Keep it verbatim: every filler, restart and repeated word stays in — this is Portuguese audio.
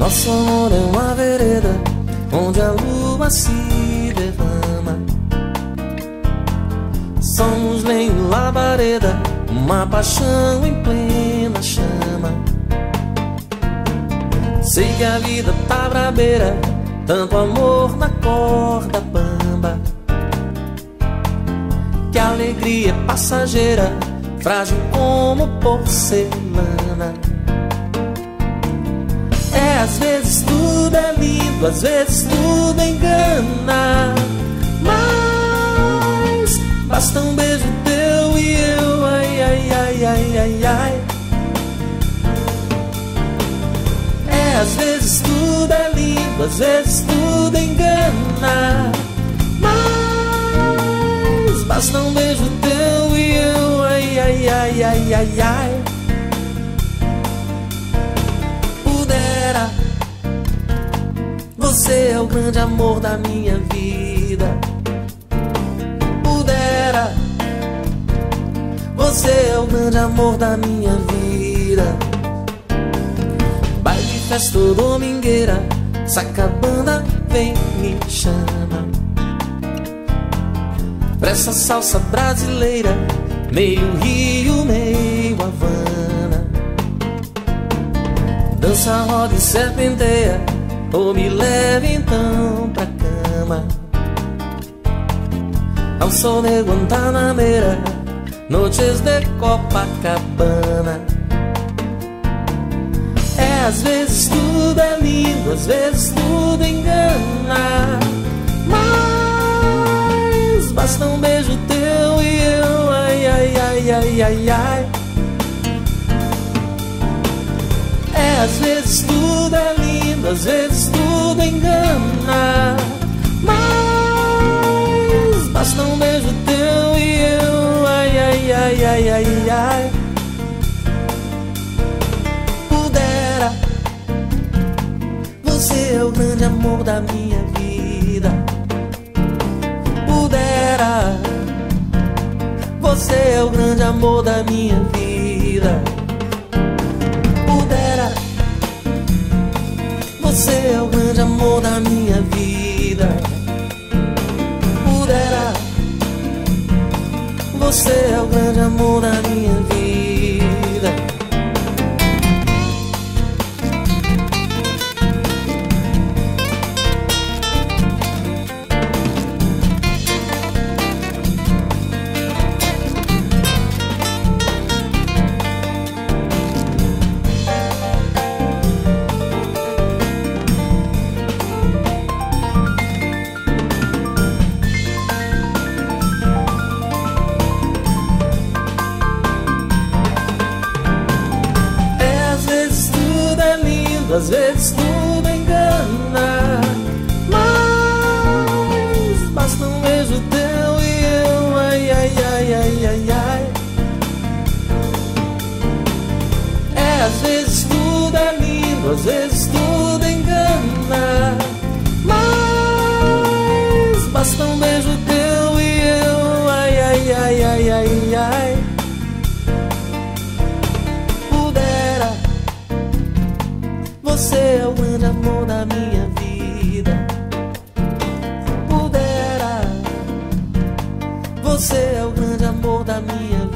Nosso amor é uma vereda onde a lua se derrama. Somos lenho e labareda, uma paixão em plena chama. Sei que a vida tá brabeira, tanto amor na corda bamba. Que a alegria é passageira, frágil como porcelana. É, às vezes tudo é lindo, às vezes tudo engana, mas basta um beijo teu e eu, ai, ai, ai, ai, ai, ai. É, às vezes tudo é lindo, às vezes tudo engana, mas basta um beijo teu e eu, ai, ai, ai, ai, ai, ai. Pudera, você é o grande amor da minha vida. Pudera, você é o grande amor da minha vida. Baile, festa ou domingueira, saca a banda, vem me chama. Pra essa salsa brasileira, meio Rio, meio Havana. Dança, roda e serpenteia, ou me leve então pra cama. Ao sol de Guantanamera, noites de Copacabana. É, às vezes tudo é lindo, às vezes tudo engana, mas basta um beijo teu e eu, ai, ai, ai, ai, ai, ai. É, às vezes tudo é lindo, às vezes tudo engana, mas basta um beijo teu e eu, ai, ai, ai, ai, ai, ai. Pudera, você é o grande amor da minha vida. Pudera, você é o grande amor da minha vida. Pudera, você é o grande amor da minha vida. Pudera, você é o grande amor da minha vida. Às vezes tudo engana, mas basta um beijo teu e eu, ai, ai, ai, ai, ai, ai. É, às vezes tudo é lindo, às vezes tudo engana, mas basta um beijo teu e eu, ai, ai, ai, ai, ai, ai. Você é o grande amor da minha vida. Pudera, você é o grande amor da minha vida.